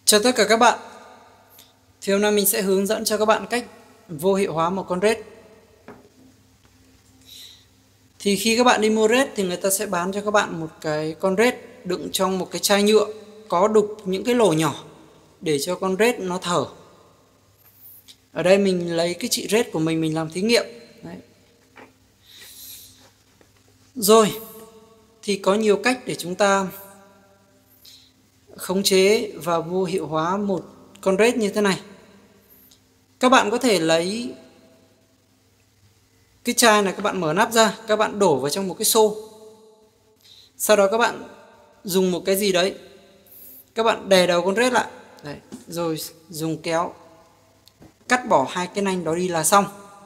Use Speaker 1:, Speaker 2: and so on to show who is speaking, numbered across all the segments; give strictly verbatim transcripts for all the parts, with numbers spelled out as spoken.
Speaker 1: Chào tất cả các bạn. Thì hôm nay mình sẽ hướng dẫn cho các bạn cách vô hiệu hóa một con rết. Thì khi các bạn đi mua rết thì người ta sẽ bán cho các bạn một cái con rết đựng trong một cái chai nhựa có đục những cái lỗ nhỏ để cho con rết nó thở. Ở đây mình lấy cái chị rết của mình mình làm thí nghiệm. Đấy. Rồi, thì có nhiều cách để chúng ta khống chế và vô hiệu hóa một con rết như thế này. Các bạn có thể lấy cái chai này, các bạn mở nắp ra, các bạn đổ vào trong một cái xô. Sau đó các bạn dùng một cái gì đấy, các bạn đè đầu con rết lại. Đấy. Rồi dùng kéo cắt bỏ hai cái nanh đó đi là xong.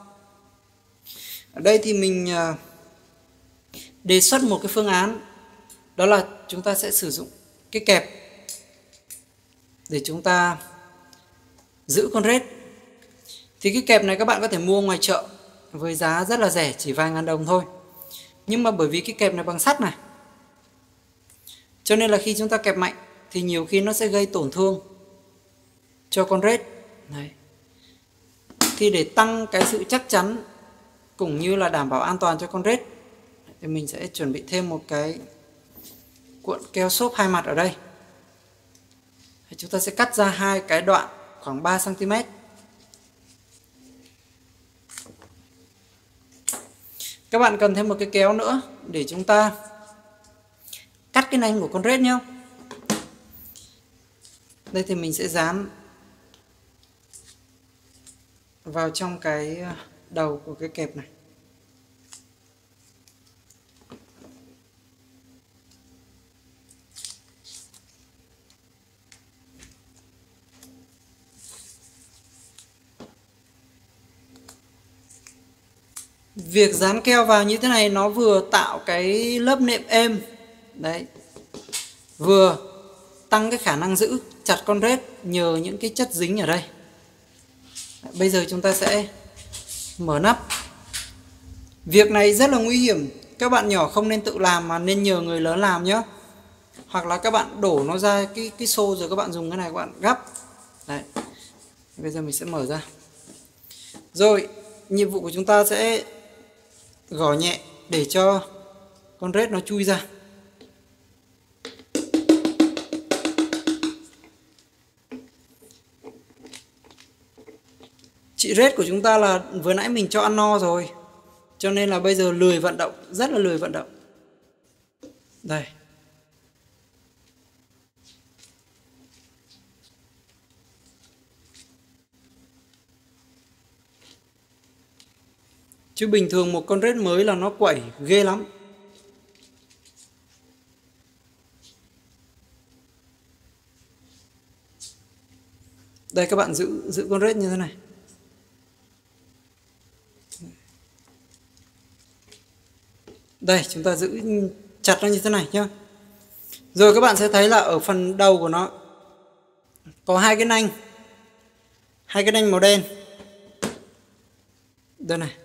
Speaker 1: Ở đây thì mình đề xuất một cái phương án, đó là chúng ta sẽ sử dụng cái kẹp để chúng ta giữ con rết. Thì cái kẹp này các bạn có thể mua ngoài chợ với giá rất là rẻ, chỉ vài ngàn đồng thôi. Nhưng mà bởi vì cái kẹp này bằng sắt này, cho nên là khi chúng ta kẹp mạnh thì nhiều khi nó sẽ gây tổn thương cho con rết. Đấy. Thì để tăng cái sự chắc chắn cũng như là đảm bảo an toàn cho con rết thì mình sẽ chuẩn bị thêm một cái cuộn keo xốp hai mặt ở đây. Chúng ta sẽ cắt ra hai cái đoạn khoảng ba xăng ti mét. Các bạn cần thêm một cái kéo nữa để chúng ta cắt cái nanh của con rết nhé. Đây thì mình sẽ dán vào trong cái đầu của cái kẹp này. Việc dán keo vào như thế này nó vừa tạo cái lớp nệm êm, đấy, vừa tăng cái khả năng giữ chặt con rết nhờ những cái chất dính ở đây. Bây giờ chúng ta sẽ mở nắp. Việc này rất là nguy hiểm, các bạn nhỏ không nên tự làm mà nên nhờ người lớn làm nhé. Hoặc là các bạn đổ nó ra cái cái xô rồi các bạn dùng cái này các bạn gắp. Đấy. Bây giờ mình sẽ mở ra. Rồi, nhiệm vụ của chúng ta sẽ gõ nhẹ để cho con rết nó chui ra. Chị rết của chúng ta là vừa nãy mình cho ăn no rồi, cho nên là bây giờ lười vận động, rất là lười vận động. Đây. Chứ bình thường một con rết mới là nó quẩy ghê lắm. Đây, các bạn giữ giữ con rết như thế này. Đây, chúng ta giữ chặt nó như thế này nhá. Rồi các bạn sẽ thấy là ở phần đầu của nó có hai cái nanh. Hai cái nanh màu đen. Đây này.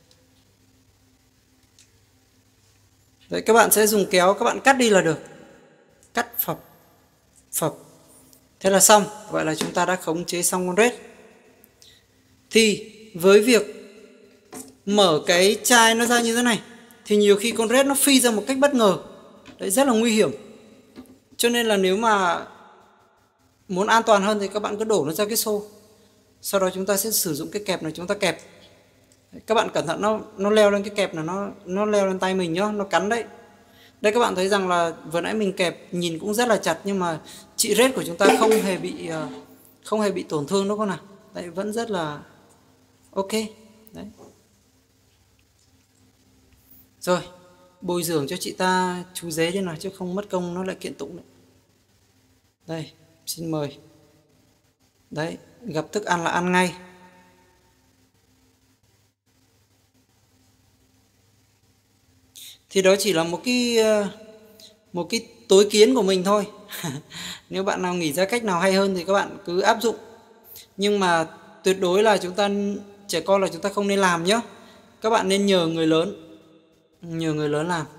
Speaker 1: Đấy, các bạn sẽ dùng kéo các bạn cắt đi là được. Cắt phập phập. Thế là xong. Vậy là chúng ta đã khống chế xong con rết. Thì với việc mở cái chai nó ra như thế này thì nhiều khi con rết nó phi ra một cách bất ngờ. Đấy, rất là nguy hiểm. Cho nên là nếu mà muốn an toàn hơn thì các bạn cứ đổ nó ra cái xô. Sau đó chúng ta sẽ sử dụng cái kẹp này chúng ta kẹp. Đấy, các bạn cẩn thận nó nó leo lên cái kẹp này, nó nó leo lên tay mình nhá, nó cắn đấy. Đây, các bạn thấy rằng là vừa nãy mình kẹp nhìn cũng rất là chặt nhưng mà chị rết của chúng ta không hề bị không hề bị tổn thương đâu con nào. Đấy, vẫn rất là ok. Đấy. Rồi, bồi dưỡng cho chị ta chú dế đi nào chứ không mất công nó lại kiện tụng đấy. Đây, xin mời. Đấy, gặp thức ăn là ăn ngay. Thì đó chỉ là một cái một cái tối kiến của mình thôi. Nếu bạn nào nghĩ ra cách nào hay hơn thì các bạn cứ áp dụng. Nhưng mà tuyệt đối là chúng ta trẻ con là chúng ta không nên làm nhé. Các bạn nên nhờ người lớn. Nhờ người lớn làm.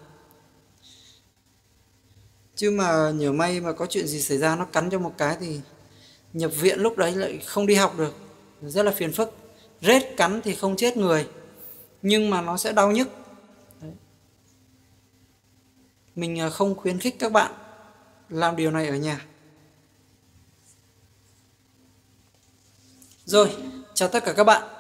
Speaker 1: Chứ mà nhờ may mà có chuyện gì xảy ra nó cắn cho một cái thì nhập viện lúc đấy lại không đi học được, rất là phiền phức. Rết cắn thì không chết người, nhưng mà nó sẽ đau nhức. Đấy. Mình không khuyến khích các bạn làm điều này ở nhà. Rồi, chào tất cả các bạn.